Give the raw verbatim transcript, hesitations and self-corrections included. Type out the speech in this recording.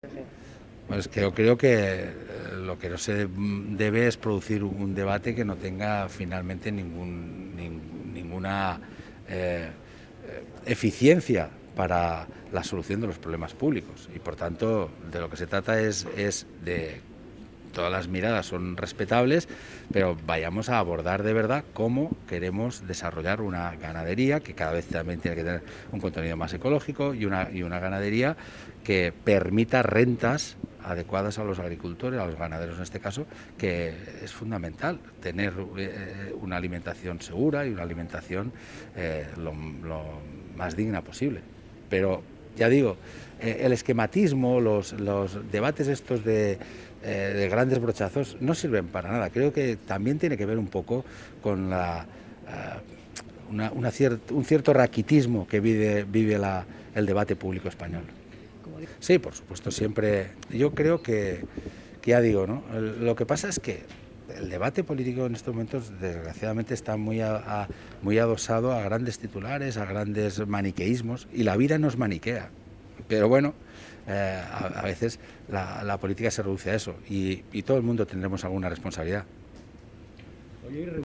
Pues que yo creo que lo que no se debe es producir un debate que no tenga finalmente ningún, ning- ninguna eh, eficiencia para la solución de los problemas públicos. Y por tanto, de lo que se trata es, es de todas las miradas son respetables, pero vayamos a abordar de verdad cómo queremos desarrollar una ganadería que cada vez también tiene que tener un contenido más ecológico y una, y una ganadería que permita rentas adecuadas a los agricultores, a los ganaderos en este caso, que es fundamental tener eh, una alimentación segura y una alimentación eh, lo, lo más digna posible. Pero ya digo, eh, el esquematismo, los, los debates estos de, eh, de grandes brochazos no sirven para nada. Creo que también tiene que ver un poco con la, uh, una, una ciert, un cierto raquitismo que vive, vive la, el debate público español. Sí, por supuesto, siempre. Yo creo que, que ya digo, ¿no? Lo que pasa es que el debate político en estos momentos, desgraciadamente, está muy, a, a, muy adosado a grandes titulares, a grandes maniqueísmos, y la vida nos maniquea. Pero bueno, eh, a, a veces la, la política se reduce a eso, y, y todo el mundo tendremos alguna responsabilidad.